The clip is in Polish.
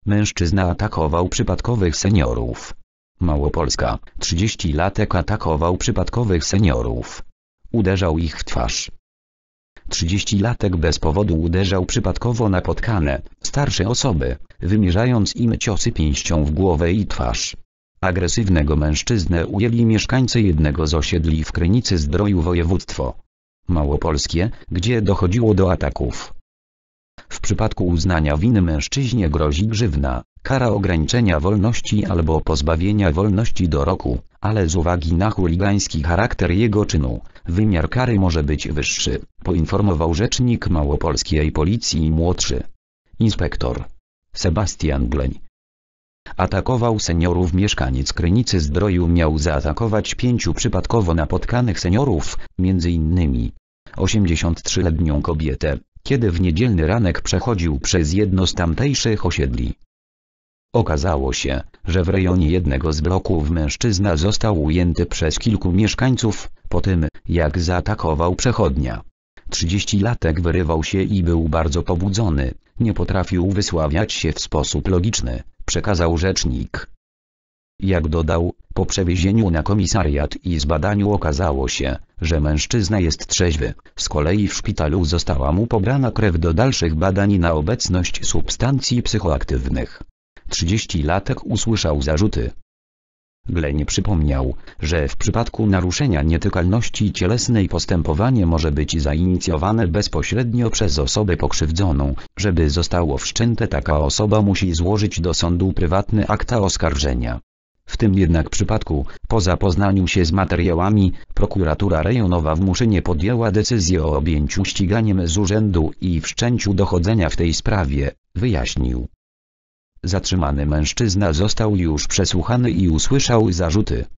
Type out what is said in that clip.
Mężczyzna atakował przypadkowych seniorów. Małopolska, 30-latek atakował przypadkowych seniorów. Uderzał ich w twarz. 30-latek bez powodu uderzał przypadkowo napotkane, starsze osoby, wymierzając im ciosy pięścią w głowę i twarz. Agresywnego mężczyznę ujęli mieszkańcy jednego z osiedli w Krynicy-Zdroju województwo małopolskie, gdzie dochodziło do ataków. W przypadku uznania winy mężczyźnie grozi grzywna, kara ograniczenia wolności albo pozbawienia wolności do roku, ale z uwagi na chuligański charakter jego czynu, wymiar kary może być wyższy, poinformował rzecznik małopolskiej policji młodszy inspektor Sebastian Gleń. Atakował seniorów. Mieszkaniec Krynicy-Zdroju miał zaatakować 5 przypadkowo napotkanych seniorów, m.in. 83-letnią kobietę, kiedy w niedzielny ranek przechodził przez jedno z tamtejszych osiedli. Okazało się, że w rejonie jednego z bloków mężczyzna został ujęty przez kilku mieszkańców, po tym, jak zaatakował przechodnia. 30-latek wyrywał się i był bardzo pobudzony, nie potrafił wysławiać się w sposób logiczny, przekazał rzecznik. Jak dodał, po przewiezieniu na komisariat i zbadaniu okazało się, że mężczyzna jest trzeźwy, z kolei w szpitalu została mu pobrana krew do dalszych badań na obecność substancji psychoaktywnych. 30-latek usłyszał zarzuty. Gleń przypomniał, że w przypadku naruszenia nietykalności cielesnej postępowanie może być zainicjowane bezpośrednio przez osobę pokrzywdzoną. Żeby zostało wszczęte, taka osoba musi złożyć do sądu prywatny akta oskarżenia. W tym jednak przypadku, po zapoznaniu się z materiałami, prokuratura rejonowa w Muszynie podjęła decyzję o objęciu ściganiem z urzędu i wszczęciu dochodzenia w tej sprawie, wyjaśnił. Zatrzymany mężczyzna został już przesłuchany i usłyszał zarzuty.